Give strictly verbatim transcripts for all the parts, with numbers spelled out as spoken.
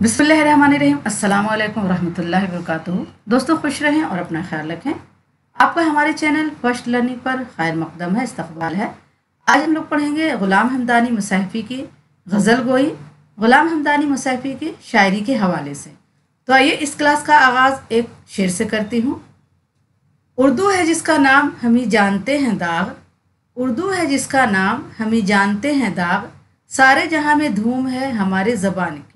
बिस्मिल्लाहिर्रहमानिर्रहीम। अस्सलाम वालेकुम रहमतुल्लाहि व बरकातुहू। दोस्तों खुश रहें और अपना ख्याल रखें। आपका हमारे चैनल फर्स्ट लर्निंग पर खैर मकदम है, इस्तकबाल है। आज हम लोग पढ़ेंगे गुलाम हमदानी मुसहफ़ी की गज़ल गोई, गुलाम हमदानी मुसहफ़ी की शायरी के हवाले से। तो आइए इस क्लास का आगाज़ एक शेर से करती हूँ। उर्दू है जिसका नाम हम ही जानते हैं दाग, उर्दू है जिसका नाम हम ही जानते हैं दाग, सारे जहाँ में धूम है हमारे ज़बान की।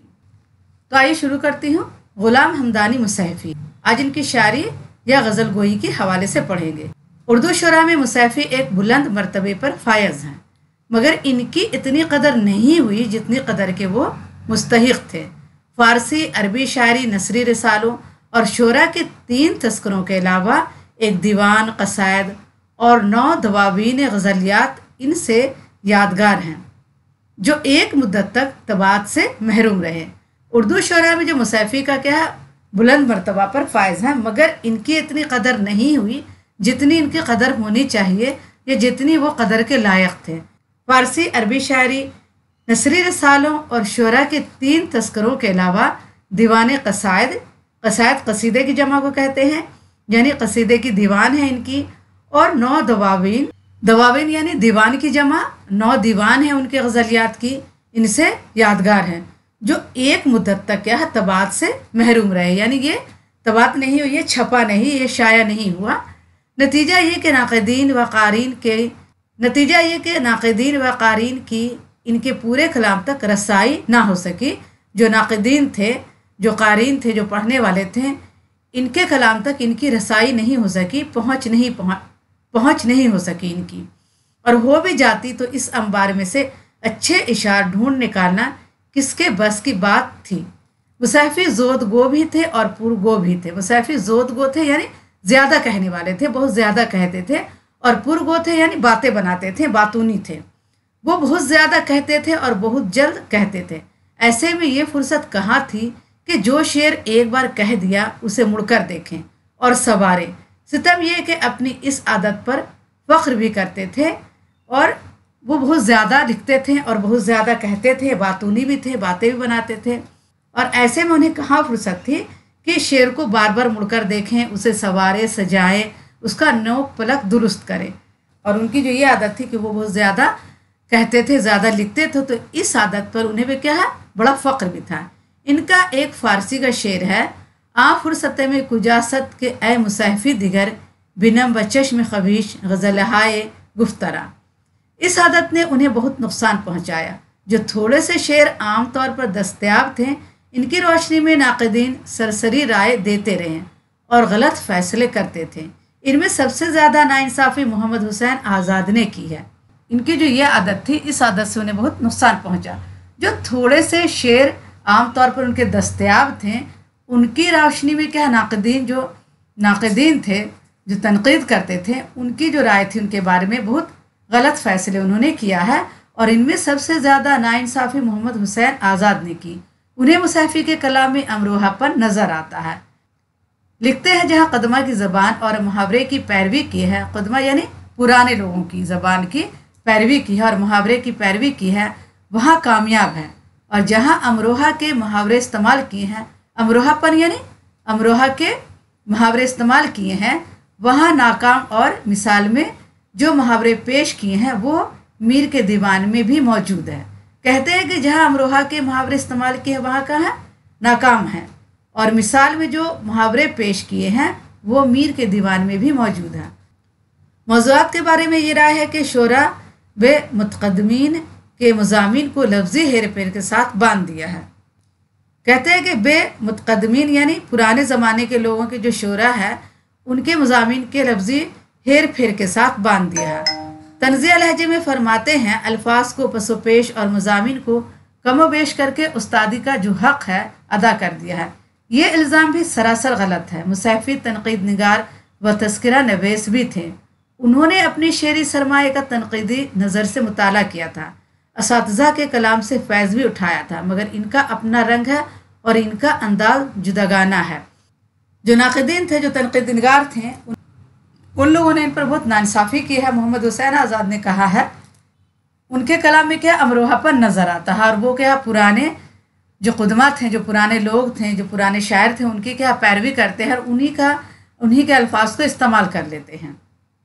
तो आइए शुरू करती हूँ। गुलाम हमदानी मुसहफ़ी आज इनकी शायरी या गज़ल गोई के हवाले से पढ़ेंगे। उर्दू शुरा में मुसहफ़ी एक बुलंद मर्तबे पर फायज़ हैं, मगर इनकी इतनी कदर नहीं हुई जितनी कदर के वो मुस्तहिक़ थे। फ़ारसी, अरबी शायरी, नसरी रिसालों और शुरा के तीन तस्करों के अलावा एक दीवान, क़सायद और नौ दवावीन गज़लियात इनसे यादगार हैं, जो एक मुद्दत तक तबात से महरूम रहे। उर्दू शुरा में जो मुसहफ़ी का क्या है बुलंद मर्तबा पर फायज़ हैं, मगर इनकी इतनी कदर नहीं हुई जितनी इनकी कदर होनी चाहिए या जितनी वो कदर के लायक थे। फ़ारसी, अरबी शायरी, नसरी रसालों और शुरा के तीन तस्करों के अलावा दीवान क़सायद, क़सायद कसीदे की जमा को कहते हैं, यानी कसीदे की दीवान है इनकी, और नौ दवावीन, दवावीन यानी दीवान की जमा, नौ दीवान है उनके गज़लियात की, इनसे यादगार हैं, जो एक मुद्दत तक क्या है तबात से महरूम रहे। यानी ये तबात नहीं हुई, ये छपा नहीं, ये शाया नहीं हुआ। नतीजा ये कि नाक़दीन व क़ारीन के नतीजा ये कि नाक़दीन व क़ारीन की इनके पूरे कलाम तक रसाई ना हो सकी। जो नाक़दीन थे, जो क़ारीन थे, जो पढ़ने वाले थे, इनके कलाम तक इनकी रसाई नहीं हो सकी, पहुँच नहीं पहुँच पहुँच नहीं हो सकी इनकी, और हो भी जाती तो इस अंबार में से अच्छे इशार ढूंढ निकालना किसके बस की बात थी। मुसहफ़ी ज़ोद गो भी थे और पुरगो भी थे। मुसहफ़ी ज़ोद गो थे यानी ज़्यादा कहने वाले थे, बहुत ज़्यादा कहते थे, और पुरगो थे यानी बातें बनाते थे, बातूनी थे। वो बहुत ज़्यादा कहते थे और बहुत जल्द कहते थे। ऐसे में ये फुर्सत कहाँ थी कि जो शेर एक बार कह दिया उसे मुड़कर देखें और सवारें। सितम ये कि अपनी इस आदत पर फ़ख्र भी करते थे, और वो बहुत ज़्यादा लिखते थे और बहुत ज़्यादा कहते थे, बातूनी भी थे, बातें भी बनाते थे। और ऐसे में उन्हें कहाँ फुर्सत थी कि शेर को बार बार मुड़कर देखें, उसे सवारें, सजाएं, उसका नोक पलक दुरुस्त करें। और उनकी जो ये आदत थी कि वो बहुत ज़्यादा कहते थे, ज़्यादा लिखते थे, तो इस आदत पर उन्हें भी क्या है बड़ा फ़ख्र भी था। इनका एक फ़ारसी का शेर है, आ फुर्सत में कुजासत के ए मुसहफ़ी दिगर, बिनम व चश्म खबीश गज़ल हाय गुफ्तरा। इस आदत ने उन्हें बहुत नुकसान पहुंचाया। जो थोड़े से शेर आम तौर पर दस्तयाब थे, इनकी रोशनी में नाक़दीन सरसरी राय देते रहे और गलत फ़ैसले करते थे। इनमें सबसे ज़्यादा नाइंसाफ़ी मोहम्मद हुसैन आज़ाद ने की है। इनकी जो ये आदत थी, इस आदत से उन्हें बहुत नुकसान पहुंचा। जो थोड़े से शेर आम तौर पर उनके दस्तयाब थे, उनकी रोशनी में क्या नाक़दीन जो नाक़दीन थे, जो तनक़ीद करते थे, उनकी जो राय थी उनके बारे में बहुत गलत फ़ैसले उन्होंने किया है। और इनमें सबसे ज़्यादा नाइंसाफ़ी मोहम्मद हुसैन आज़ाद ने की। उन्हें मुसहफ़ी के कलाम में अमरोहापन नज़र आता है। लिखते हैं, जहाँ कदमा की ज़बान और मुहावरे की पैरवी की है, कदमा यानी पुराने लोगों की ज़बान की पैरवी की है और मुहावरे की पैरवी की है, वहाँ कामयाब है। और जहाँ अमरोहा के मुहावरे इस्तेमाल किए हैं, अमरोहापन यानी अमरोहा के मुहावरे इस्तेमाल किए हैं, वहाँ नाकाम। और मिसाल में जो मुहावरे पेश किए हैं वो मीर के दीवान में भी मौजूद है। कहते हैं कि जहाँ अमरोहा के मुहावरे इस्तेमाल किए हैं वहाँ का है नाकाम है, और मिसाल में जो मुहावरे पेश किए हैं वो मीर के दीवान में भी मौजूद है। मौज़ूआत के बारे में ये राय है कि शोरा व मुतक़द्दमीन के मज़ामीन को लफ्ज़ी हेर फेर के साथ बांध दिया है। कहते हैं कि बे मुतक़द्दमीन यानी पुराने ज़माने के लोगों के जो शोरा है, उनके मज़ामीन के लफ्ज़ी हेर फेर के साथ बांध दिया है। तंज़िया लहजे में फरमाते हैं, अल्फाज को पसो पेश और मज़ामीन को कमो बेश करके उस्तादी का जो हक़ है अदा कर दिया है। ये इल्ज़ाम भी सरासर गलत है। मुसहफ़ी तनक़ीद निगार व तस्करा नवेस भी थे। उन्होंने अपनी शेरी सरमाए का तनक़ीदी नज़र से मुताला किया था, असातिज़ा के कलाम से फैज़ भी उठाया था, मगर इनका अपना रंग है और इनका अंदाज जुदागाना है। जो नाक़दीन थे, जो तनक़ीद निगार थे, उन लोगों ने इन पर बहुत नाइंसाफ़ी की है। मोहम्मद हुसैन आज़ाद ने कहा है, उनके कलाम में क्या अमरोहापन नज़र आता है, और वो क्या पुराने जो खुदमा थे, जो पुराने लोग थे, जो पुराने शायर थे, उनकी क्या पैरवी करते हैं और उन्हीं का उन्हीं के अल्फाज को इस्तेमाल कर लेते हैं।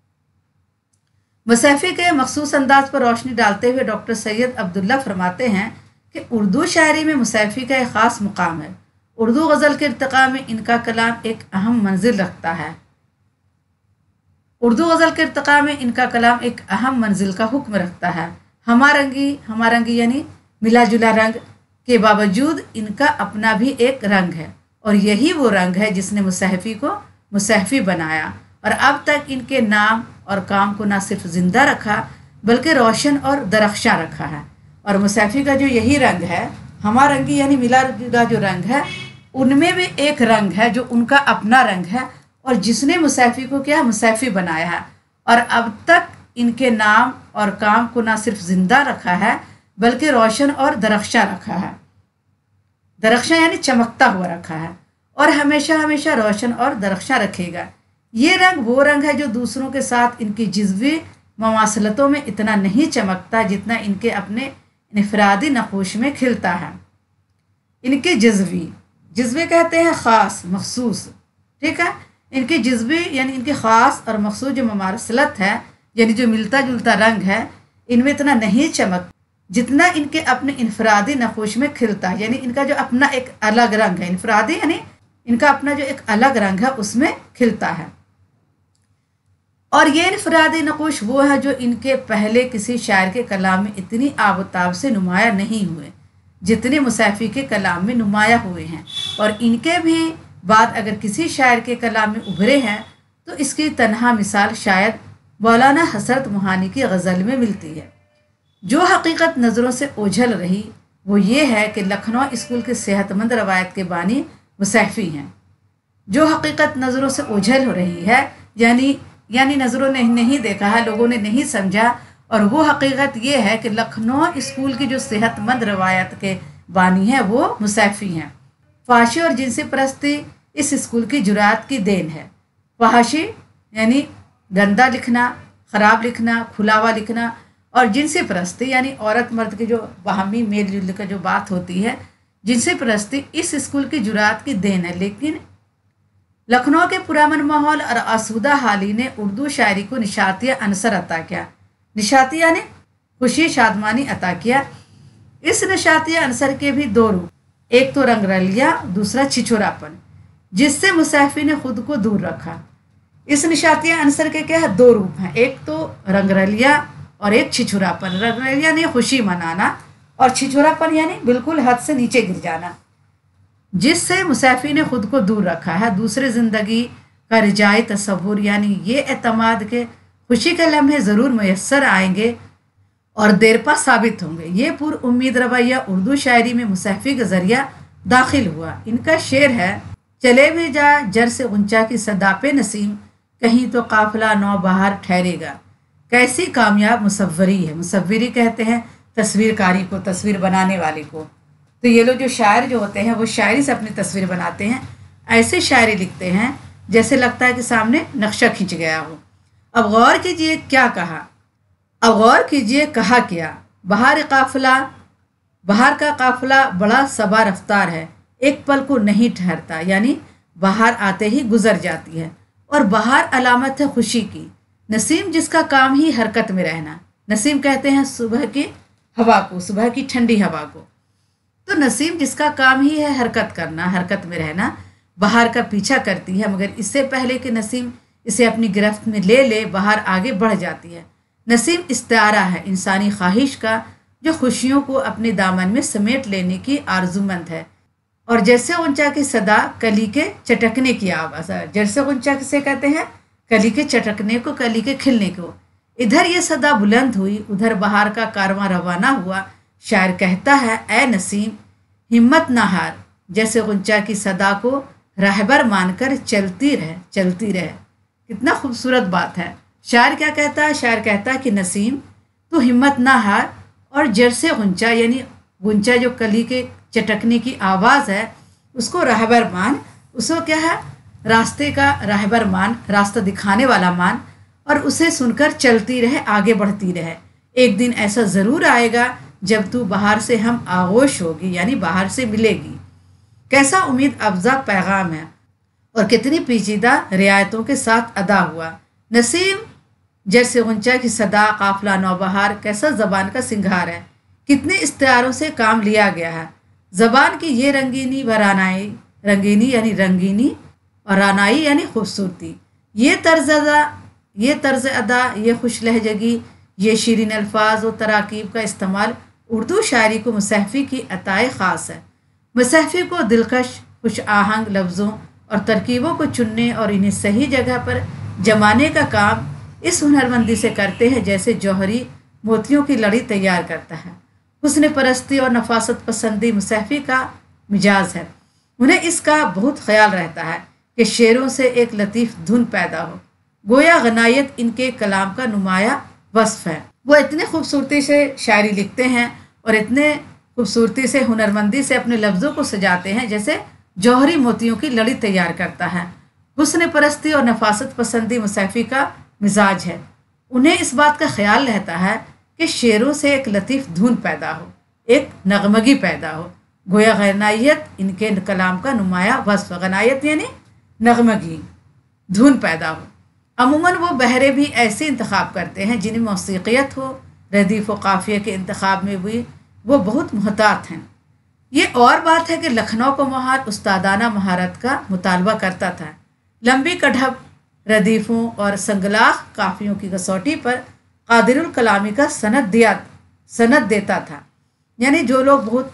मुसहफ़ी के मखसूस अंदाज पर रोशनी डालते हुए डॉक्टर सैयद अब्दुल्ला फरमाते हैं कि उर्दू शायरी में मुसहफ़ी का एक ख़ास मुकाम है। उर्दू गज़ल के इर्तिक़ा में इनका कलाम एक अहम मंजिल रखता है। उर्दू गज़ल के इर्तिक़ा में इनका कलाम एक अहम मंजिल का हुक्म रखता है। हमारंगी हमारंगी यानी मिला जुला रंग के बावजूद इनका अपना भी एक रंग है, और यही वो रंग है जिसने मुसहफ़ी को मुसहफ़ी बनाया और अब तक इनके नाम और काम को न सिर्फ ज़िंदा रखा बल्कि रोशन और दरख्शां रखा है। और मुसहफ़ी का जो यही रंग है, हमारंगी यानी मिला जुला जो रंग है, उनमें भी एक रंग है जो उनका अपना रंग है और जिसने मुसहफ़ी को क्या मुसहफ़ी बनाया है और अब तक इनके नाम और काम को ना सिर्फ ज़िंदा रखा है बल्कि रोशन और दरख्शां रखा है। दरख्शां यानी चमकता हुआ रखा है और हमेशा हमेशा रोशन और दरख्शां रखेगा। ये रंग वो रंग है जो दूसरों के साथ इनकी जिज़वी मवासलतों में इतना नहीं चमकता जितना इनके अपने इनफरादी नक़ूश में खिलता है। इनके जज्वी जज्वे कहते हैं ख़ास मखसूस, ठीक है। इनकी जज्वी यानी इनकी ख़ास और मखसूस जो ममासलत है, यानी जो मिलता जुलता रंग है, इनमें इतना नहीं चमक जितना इनके अपने इनफरादी नक़ूश में खिलता है। यानी इनका जो अपना एक अलग रंग है, इनफरादी यानी इनका अपना जो एक अलग रंग है उसमें खिलता है। और ये इनफरादी नक़ूश वो है जो इनके पहले किसी शायर के कलाम में इतनी आबताब से नुमाया नहीं हुए जितने मुसहफ़ी के कलाम में नुमाया हुए हैं, और इनके भी बाद अगर किसी शायर के कलाम में उभरे हैं तो इसकी तनहा मिसाल शायद मौलाना हसरत मोहानी की गज़ल में मिलती है। जो हकीकत नज़रों से ओझल रही वो ये है कि लखनऊ स्कूल के सेहतमंद रवायत के बानी मुसहफ़ी हैं। जो हकीकत नज़रों से ओझल हो रही है यानी यानी नज़रों ने नहीं देखा है, लोगों ने नहीं समझा, और वो हकीकत ये है कि लखनऊ स्कूल की जो सेहतमंद रवायत के बानी हैं वो मुसहफ़ी हैं। फहाशी और जिनसी परस्ती इस स्कूल की जुरात की देन है। फहाशी यानी गंदा लिखना, ख़राब लिखना, खुलावा लिखना, और जिनसी परस्ती यानी औरत मर्द की जो बाहमी मेल जुल का जो बात होती है, जिनसी परस्ती इस स्कूल की जुरात की देन है। लेकिन लखनऊ के पुरामन माहौल और आसूदा हाली ने उर्दू शायरी को निशातिया अनसर अता किया। निशातिया यानी खुशी शादमानी अता किया। इस निशातिया अनसर के भी दो रूप, एक तो रंगरलिया, दूसरा छिछोरापन, जिससे मुसहफ़ी ने खुद को दूर रखा। इस निशातिया अनसर के क्या है, दो रूप हैं, एक तो रंगरलिया और एक छिछोरापन। रंगरलिया यानी खुशी मनाना और छिछोरापन यानी बिल्कुल हद से नीचे गिर जाना, जिससे मुसहफ़ी ने खुद को दूर रखा है। दूसरे ज़िंदगी का रिजाई तसव्वुर यानी ये एतमाद के खुशी के लम्हे ज़रूर मैसर आएंगे और देरपा साबित होंगे। ये पुर उम्मीद रवैया उर्दू शायरी में मुसहफ़ी के ज़रिया दाखिल हुआ। इनका शेर है, चले भी जा जर से ऊंचा की सदापे नसीम, कहीं तो काफ़िला नौ बहार ठहरेगा। कैसी कामयाब मुसव्वरी है। मुसव्वरी कहते हैं तस्वीरकारी को, तस्वीर बनाने वाले को। तो ये लोग जो शायर जो होते हैं वो शायरी से अपनी तस्वीर बनाते हैं। ऐसे शायरी लिखते हैं जैसे लगता है कि सामने नक्शा खींच गया हो। अब गौर कीजिए क्या कहा, अब गौर कीजिए कहा क्या। बहार काफ़िला, बहार का काफ़िला बड़ा सबा रफ्तार है, एक पल को नहीं ठहरता, यानी बहार आते ही गुजर जाती है। और बहार अलामत है खुशी की। नसीम जिसका काम ही हरकत में रहना। नसीम कहते हैं सुबह की हवा को, सुबह की ठंडी हवा को। तो नसीम जिसका काम ही है हरकत करना, हरकत में रहना, बहार का पीछा करती है, मगर इससे पहले कि नसीम इसे अपनी गिरफ्त में ले ले बहार आगे बढ़ जाती है। नसीम इस्तारा है इंसानी ख्वाहिश का जो खुशियों को अपने दामन में समेट लेने की आरजूमंद है। और जैसे ऊंचा की सदा कली के चटकने की आवाज़ है। जैसे ऊंचा किसे कहते हैं, कली के चटकने को, कली के खिलने को। इधर ये सदा बुलंद हुई, उधर बहार का कारवां रवाना हुआ। शायर कहता है, ए नसीम हिम्मत ना हार, जैसे ऊंचा की सदा को रहबर मानकर चलती रहे, चलती रहे। कितना खूबसूरत बात है। शायर क्या कहता है, शायर कहता है कि नसीम तो हिम्मत ना हार, और जर से गुंचा यानी गुंचा जो कली के चटकने की आवाज़ है उसको रहबर मान, उसको क्या है, रास्ते का रहबर मान, रास्ता दिखाने वाला मान, और उसे सुनकर चलती रहे, आगे बढ़ती रहे। एक दिन ऐसा ज़रूर आएगा जब तू बाहर से हम आगोश होगी, यानी बाहर से मिलेगी। कैसा उम्मीद अफजा पैगाम है और कितनी पेचीदा रियायतों के साथ अदा हुआ। नसीम जैसे गुंचा की सदा, काफिला नौबहार, कैसा ज़बान का सिंगार है, कितने इस्तारों से काम लिया गया है। ज़बान की ये रंगीनी व रानाई, रंगीनी यानी रंगीनी और रानाई यानी खूबसूरती, ये तर्ज अदा ये तर्ज अदा ये खुश लहजगी, ये शीरीन अल्फाज और तराकीब का इस्तेमाल उर्दू शायरी को मुसहफ़ी की अताए ख़ास है। मुसहफ़ी को दिलकश खुश आहंग लफ्ज़ों और तरकीबों को चुनने और इन्हें सही जगह पर जमाने का काम इस हुनरमंदी से करते हैं जैसे जौहरी मोतियों की लड़ी तैयार करता है। हुस्न परस्ती और नफासत पसंदी मुसहफ़ी का मिजाज है। उन्हें इसका बहुत ख्याल रहता है कि शेरों से एक लतीफ़ धुन पैदा हो, गोया गनायत इनके कलाम का नुमाया वस्फ है। वो इतने खूबसूरती से शायरी लिखते हैं और इतने खूबसूरती से हुनरमंदी से अपने लफ्ज़ों को सजाते हैं जैसे जौहरी मोतियों की लड़ी तैयार करता है। हुस्न परस्ती और नफासत पसंदी मुसहफ़ी का मिजाज है। उन्हें इस बात का ख्याल रहता है कि शेरों से एक लतीफ़ धुन पैदा हो, एक नगमगी पैदा हो, गोया गनायत इनके कलाम का नुमाया वस्फ, गनायत यानी नगमगी धुन पैदा हो। अमूमन वो बहरे भी ऐसे इंतखाब करते हैं जिन्हें मौसीक़ियत हो, रदीफ़ व काफ़िया के इंतखाब में भी वो बहुत मुहतात हैं। ये और बात है कि लखनऊ को महार उस्तादाना महारत का मुतालबा करता था। लंबी कढ़ब रदीफ़ों और संगलाख काफ़ियों की कसौटी पर कादिरुल कलामी का सनद दिया सनद देता था। यानी जो लोग बहुत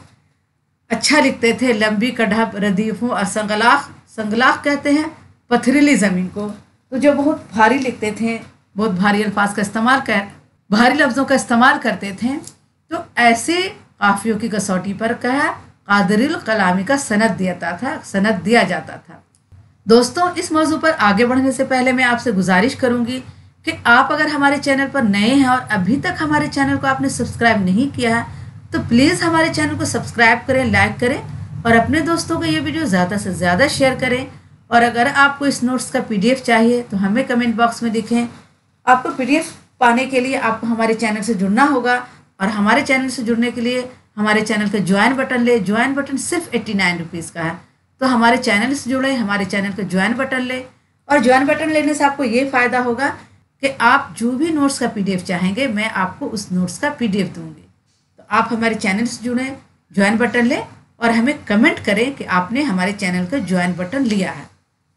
अच्छा लिखते थे, लंबी कढ़ब रदीफ़ों और संगलाख, संगलाख कहते हैं पथरीली ज़मीन को, तो जो बहुत भारी लिखते थे, बहुत भारी अल्फाज का इस्तेमाल कर भारी लफ्ज़ों का इस्तेमाल करते थे, तो ऐसे काफ़ियों की कसौटी पर कहा कादिरुल कलामी का सनद दिया था सनद दिया जाता था। दोस्तों, इस मौजू पर आगे बढ़ने से पहले मैं आपसे गुजारिश करूंगी कि आप अगर हमारे चैनल पर नए हैं और अभी तक हमारे चैनल को आपने सब्सक्राइब नहीं किया है तो प्लीज़ हमारे चैनल को सब्सक्राइब करें, लाइक करें और अपने दोस्तों को ये वीडियो ज़्यादा से ज़्यादा शेयर करें। और अगर आपको इस नोट्स का पीडीएफ चाहिए तो हमें कमेंट बॉक्स में लिखें। आपको पीडीएफ पाने के लिए आपको हमारे चैनल से जुड़ना होगा और हमारे चैनल से जुड़ने के लिए हमारे चैनल का ज्वाइन बटन ले। ज्वाइन बटन सिर्फ एट्टी नाइन रुपीज़ का है, तो हमारे चैनल से जुड़े, हमारे चैनल का ज्वाइन बटन ले। और ज्वाइन बटन लेने से आपको ये फ़ायदा होगा कि आप जो भी नोट्स का पीडीएफ चाहेंगे मैं आपको उस नोट्स का पीडीएफ दूंगी। तो आप हमारे चैनल से जुड़ें, ज्वाइन बटन लें और हमें कमेंट करें कि आपने हमारे चैनल का ज्वाइन बटन लिया है।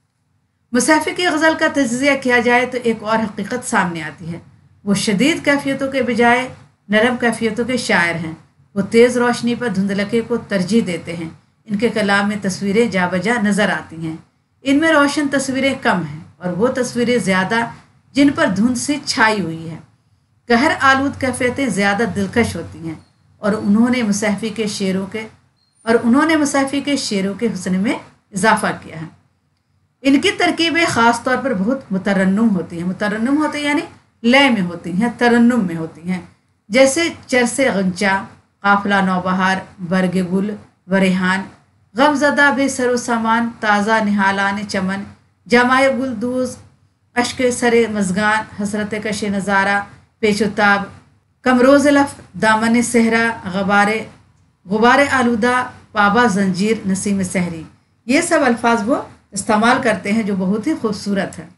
मुसहफ़ी की गज़ल का तज़किया किया जाए तो एक और हकीकत सामने आती है। वो शदीद कैफियतों के बजाय नरम कैफियतों के शायर हैं। वो तेज़ रोशनी पर धुंधलके को तरजीह देते हैं। इनके कलाम में तस्वीरें जा बजा नज़र आती हैं। इनमें रोशन तस्वीरें कम हैं और वो तस्वीरें ज़्यादा जिन पर धुंध सी छाई हुई है। कहर आलूद कैफियतें ज़्यादा दिलकश होती हैं और उन्होंने मुसहफ़ी के शेरों के और उन्होंने मुसहफ़ी के शेरों के हुस्न में इजाफा किया है। इनकी तरकीबें ख़ास तौर पर बहुत मुतरन्नुम होती हैं। मुतरन्नुम होती हैं यानी लय में होती हैं, तरन्नुम में होती हैं, जैसे चरसे गंचा, काफिला नौबहार, बरगे गुल व रेहान, गमज़दा बे सरो सामान, ताज़ा निहालान चमन, जमाए गुलदूज, अश्क सरे मज़गान, हसरत कश नज़ारा, पेशुताब, कमरोज़ लफ, दामन सहरा, गबारे गुबार आलूदा, पाबा जंजीर, नसीम सहरी। ये सब अल्फाज वो इस्तेमाल करते हैं जो बहुत ही खूबसूरत है।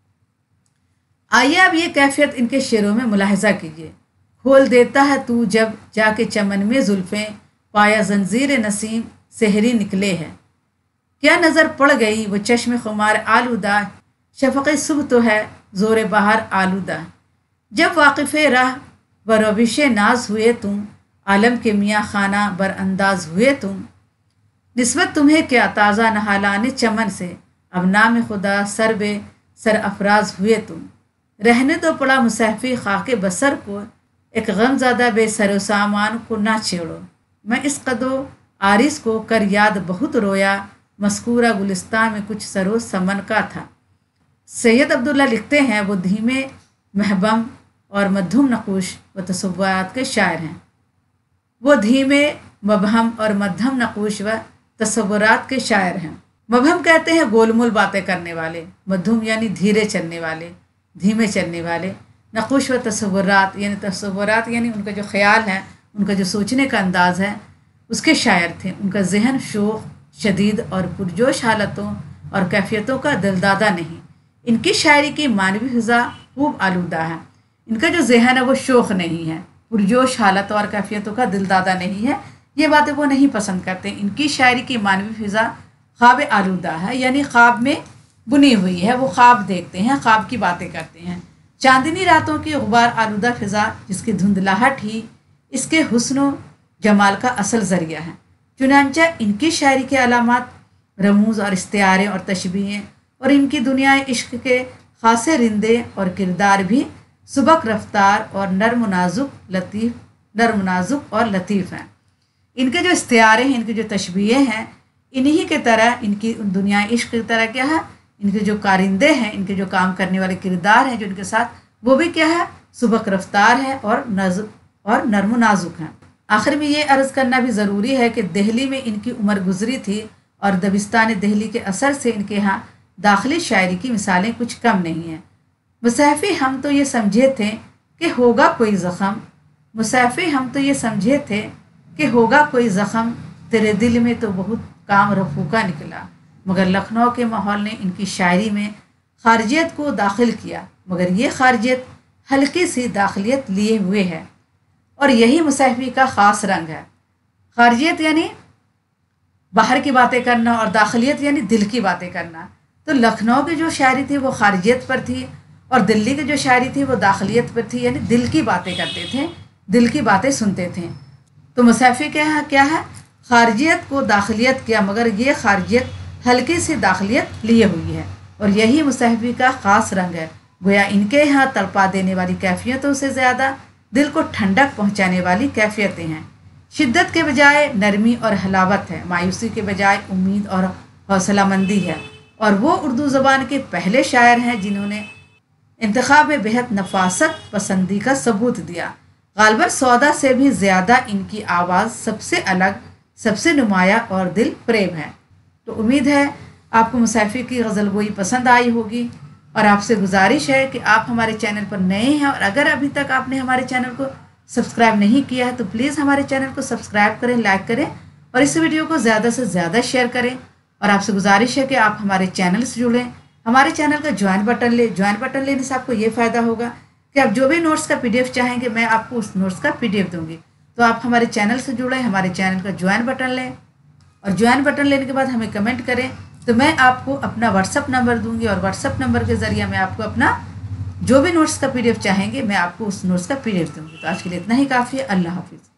आइए अब ये कैफियत इनके शेरों में मुलाहिजा कीजिए। खोल देता है तू जब जाके चमन में जुल्फ़ें, पाया जंजीर नसीम सहरी निकले हैं। क्या नज़र पड़ गई वो चश्म खुमार आलूदा, शफ़क़ सुबह तो है ज़ोर बहार आलूदा। जब वाक़िफ़ राह व रविश नाज हुए तुम, आलम के मियाँ खाना बर अंदाज हुए तुम। निस्बत तुम्हें क्या ताज़ा नहालान चमन से, अब नाम खुदा सर बे सर अफराज हुए तुम। रहने तो पड़ा मुसहफ़ी खाके बसर को, एक गमज़दा बे सरो सामान को ना छेड़ो। मैं इस कदो आरिस को कर याद बहुत रोया, मस्कूरा गुलिस्तान में कुछ सरो समन का था। सैयद अब्दुल्ला लिखते हैं वो धीमे महबम और मध्यम नकूश व तसव्वुरात के शायर हैं। वो धीमे मबहम और मध्यम नकूश व तसव्वुरात के शायर हैं। मबहम कहते हैं गोलमोल बातें करने वाले, मध्यम यानी धीरे चलने वाले, धीमे चलने वाले, नकूश व तसव्वुरात यानी तसव्वुरात यानी उनका जो ख्याल है उनका जो सोचने का अंदाज़ है उसके शायर थे। उनका जहन शोख शदीद और पुरजोश हालतों और कैफियतों का दिलदादा नहीं। इनकी शायरी की मानवी फ़िज़ा खूब आलूदा है। इनका जो जहन है वो शोख नहीं है, पुरजोश हालत और कैफियतों का दिलदादा नहीं है, ये बातें वो नहीं पसंद करते। इनकी शायरी की मानवी फ़िज़ा ख्वाब आलूदा है, यानी ख्वाब में बुनी हुई है। वो ख्वाब देखते हैं, ख्वाब की बातें करते हैं। चांदनी रातों की गुबार आलूदा फ़िज़ा जिसकी धुंधलाहट ही इसके हुस्न जमाल का असल ज़रिया है। चुनांचा इनकी शायरी के अलामात रमूज़ और इस्तिआरे और तशबीहें और इनकी दुनिया इश्क के ख़ासे रिंदे और किरदार भी सुबक रफ्तार और नर्म नाजुक लतीफ़ नर्म नाजुक और लतीफ़ हैं। इनके जो इस्तिआरे हैं, इनकी जो तशबीहें हैं, इन्हीं के तरह इनकी दुनिया इश्क की तरह क्या है, इनके जो कारिंदे हैं, इनके जो काम करने वाले किरदार हैं जो इनके साथ, वो भी क्या है, सुबक रफ्तार है और नाजुक और नर्म नाजुक हैं। आखिर में ये अर्ज़ करना भी ज़रूरी है कि दिल्ली में इनकी उम्र गुजरी थी और दबिस्तान दिल्ली के असर से इनके यहाँ दाखिली शायरी की मिसालें कुछ कम नहीं हैं। मुसाफ़ी हम तो ये समझे थे कि होगा कोई ज़ख़म, मुसाफ़ी हम तो ये समझे थे कि होगा कोई ज़ख़म, तेरे दिल में तो बहुत काम रफू का निकला। मगर लखनऊ के माहौल ने इनकी शायरी में खारजियत को दाखिल किया, मगर ये खारजियत हल्की सी दाखिलियत लिए हुए है और यही मुसाफ़ी का ख़ास रंग है। खारजियत यानी बाहर की बातें करना और दाखिलियत यानी दिल की बातें करना। तो लखनऊ की जो शायरी थी वो खारजियत पर थी और दिल्ली की जो शायरी थी वो दाखिलियत पर थी, यानी दिल की बातें करते थे, दिल की बातें सुनते थे। तो मुसाफ़ी के यहाँ क्या है, खारजियत को दाखिलियत किया, मगर ये खारजियत हल्की सी दाखिलियत लिए हुई है और यही मुसाफ़ी का ख़ास रंग है। गोया इनके यहाँ तड़पा देने वाली कैफियतों से ज़्यादा दिल को ठंडक पहुँचाने वाली कैफियतें हैं। शिद्दत के बजाय नरमी और हलावत है, मायूसी के बजाय उम्मीद और हौसलामंदी है। और वो उर्दू ज़बान के पहले शायर हैं जिन्होंने इंतखाब में बेहद नफासत पसंदी का सबूत दिया। गालिबन सौदा से भी ज़्यादा इनकी आवाज़ सबसे अलग, सबसे नुमाया और दिल प्रेम है। तो उम्मीद है आपको मुसाफ़ी की गज़ल गोई पसंद आई होगी और आपसे गुजारिश है कि आप हमारे चैनल पर नए हैं और अगर अभी तक आपने हमारे चैनल को सब्सक्राइब नहीं किया है तो प्लीज़ हमारे चैनल को सब्सक्राइब करें, लाइक करें और इस वीडियो को ज़्यादा से ज़्यादा शेयर करें। और आपसे गुजारिश है कि आप हमारे चैनल से जुड़ें, हमारे चैनल का ज्वाइन बटन लें। ज्वाइन बटन लेने से आपको ये फ़ायदा होगा कि आप जो भी नोट्स का पीडीएफ चाहेंगे मैं आपको उस नोट्स का पीडीएफ दूंगी। तो आप हमारे चैनल से जुड़ें, हमारे चैनल का ज्वाइन बटन लें और ज्वाइन बटन लेने के बाद हमें कमेंट करें तो मैं आपको अपना व्हाट्सअप नंबर दूंगी और व्हाट्सअप नंबर के ज़रिए मैं आपको अपना जो भी नोट्स का पीडीएफ चाहेंगे मैं आपको उस नोट्स का पीडीएफ दूंगी। तो आज के लिए इतना ही काफ़ी है। अल्लाह हाफिज़।